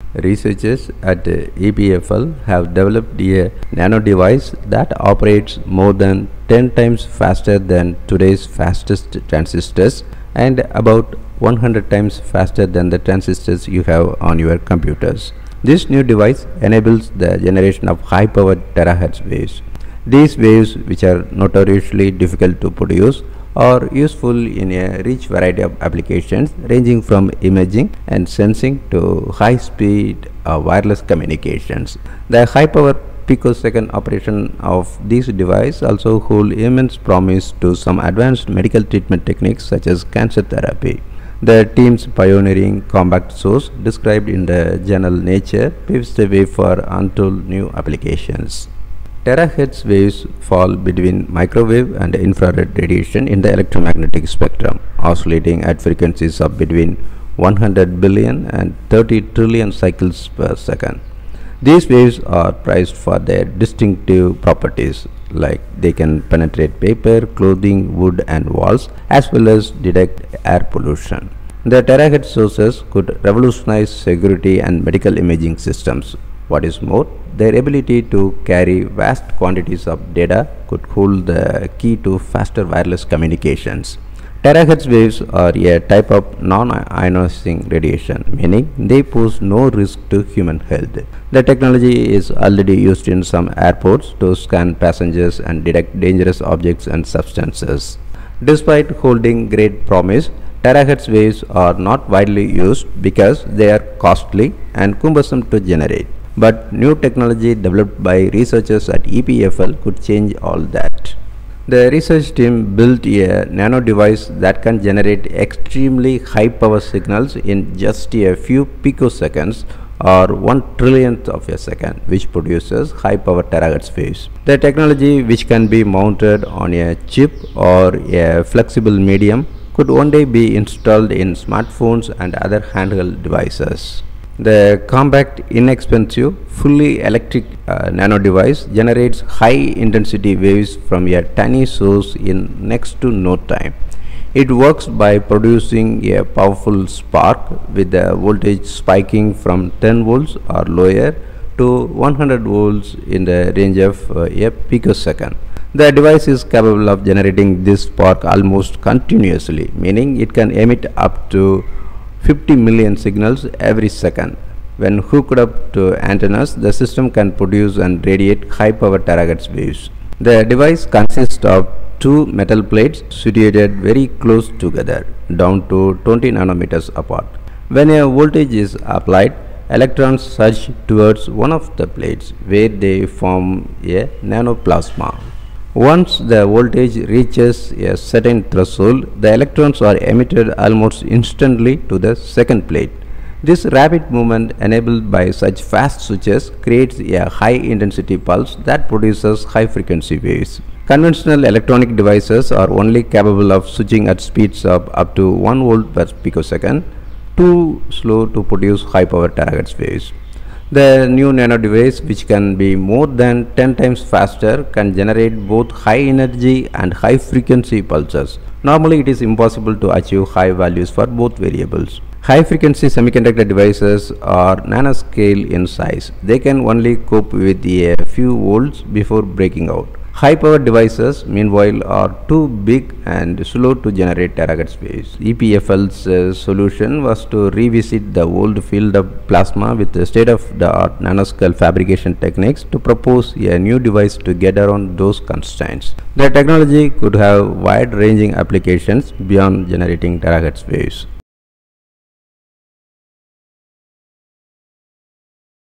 Researchers at EPFL have developed a nanodevice that operates more than 10 times faster than today's fastest transistors and about 100 times faster than the transistors you have on your computers. This new device enables the generation of high-powered terahertz waves. These waves, which are notoriously difficult to produce, are useful in a rich variety of applications ranging from imaging and sensing to high-speed wireless communications. The high-power picosecond operation of these devices also hold immense promise to some advanced medical treatment techniques such as cancer therapy. The team's pioneering compact source described in the journal Nature paves the way for untold new applications. Terahertz waves fall between microwave and infrared radiation in the electromagnetic spectrum, oscillating at frequencies of between 100 billion and 30 trillion cycles per second. These waves are prized for their distinctive properties, like they can penetrate paper, clothing, wood and walls, as well as detect air pollution. The terahertz sources could revolutionize security and medical imaging systems. What is more, their ability to carry vast quantities of data could hold the key to faster wireless communications. Terahertz waves are a type of non-ionizing radiation, meaning they pose no risk to human health. The technology is already used in some airports to scan passengers and detect dangerous objects and substances. Despite holding great promise, terahertz waves are not widely used because they are costly and cumbersome to generate. But new technology developed by researchers at EPFL could change all that. The research team built a nano device that can generate extremely high power signals in just a few picoseconds or 1/1,000,000th of a second, which produces high power terahertz waves. The technology, which can be mounted on a chip or a flexible medium, could one day be installed in smartphones and other handheld devices. The compact, inexpensive, fully electric nano device generates high intensity waves from a tiny source in next to no time. It works by producing a powerful spark with the voltage spiking from 10 volts or lower to 100 volts in the range of a picosecond. The device is capable of generating this spark almost continuously, meaning it can emit up to 50 million signals every second. When hooked up to antennas, the system can produce and radiate high power terahertz waves. The device consists of two metal plates situated very close together, down to 20 nanometers apart. When a voltage is applied, electrons surge towards one of the plates where they form a nanoplasma. Once the voltage reaches a certain threshold, the electrons are emitted almost instantly to the second plate. This rapid movement, enabled by such fast switches, creates a high intensity pulse that produces high frequency waves. Conventional electronic devices are only capable of switching at speeds of up to 1 volt per picosecond, too slow to produce high power terahertz waves. The new nano device, which can be more than 10 times faster, can generate both high energy and high frequency pulses. Normally, it is impossible to achieve high values for both variables. High frequency semiconductor devices are nanoscale in size. They can only cope with a few volts before breaking out. High power devices, meanwhile, are too big and slow to generate terahertz waves. EPFL's solution was to revisit the old field of plasma with the state-of-the-art nanoscale fabrication techniques to propose a new device to get around those constraints. The technology could have wide-ranging applications beyond generating terahertz waves.